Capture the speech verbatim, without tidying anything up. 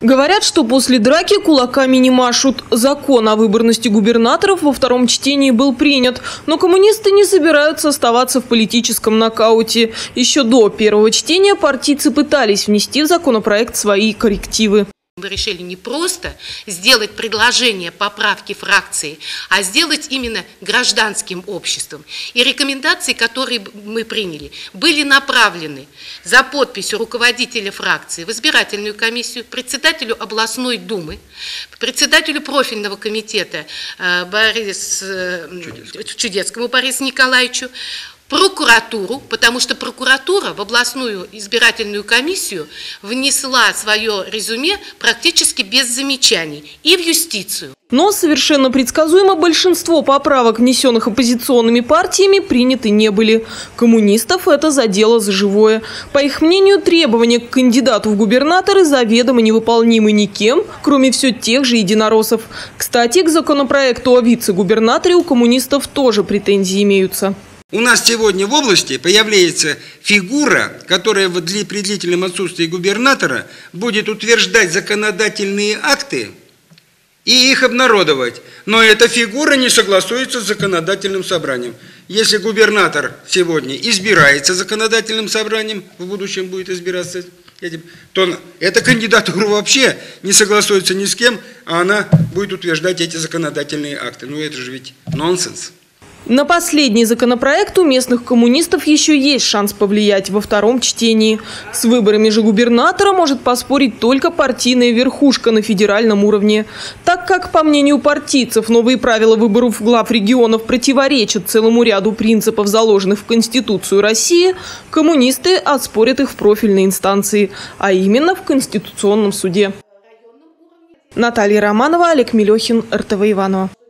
Говорят, что после драки кулаками не машут. Закон о выборности губернаторов во втором чтении был принят. Но коммунисты не собираются оставаться в политическом нокауте. Еще до первого чтения партийцы пытались внести в законопроект свои коррективы. Мы решили не просто сделать предложение поправки фракции, а сделать именно гражданским обществом. И рекомендации, которые мы приняли, были направлены за подписью руководителя фракции в избирательную комиссию, председателю областной думы, председателю профильного комитета Борис, Чудецкому Борису Николаевичу, прокуратуру, потому что прокуратура в областную избирательную комиссию внесла свое резюме практически без замечаний, и в юстицию. Но совершенно предсказуемо большинство поправок, внесенных оппозиционными партиями, приняты не были. Коммунистов это задело за живое. По их мнению, требования к кандидату в губернаторы заведомо невыполнимы никем, кроме все тех же единороссов. Кстати, к законопроекту о вице-губернаторе у коммунистов тоже претензии имеются. У нас сегодня в области появляется фигура, которая при длительном отсутствии губернатора будет утверждать законодательные акты и их обнародовать. Но эта фигура не согласуется с законодательным собранием. Если губернатор сегодня избирается законодательным собранием, в будущем будет избираться этим, то эта кандидатура вообще не согласуется ни с кем, а она будет утверждать эти законодательные акты. Ну это же ведь нонсенс. На последний законопроект у местных коммунистов еще есть шанс повлиять во втором чтении. С выборами же губернатора может поспорить только партийная верхушка на федеральном уровне. Так как, по мнению партийцев, новые правила выборов глав регионов противоречат целому ряду принципов, заложенных в Конституцию России, коммунисты оспорят их в профильной инстанции, а именно в Конституционном суде. Наталья Романова, Олег Мелехин, эр тэ вэ Иваново.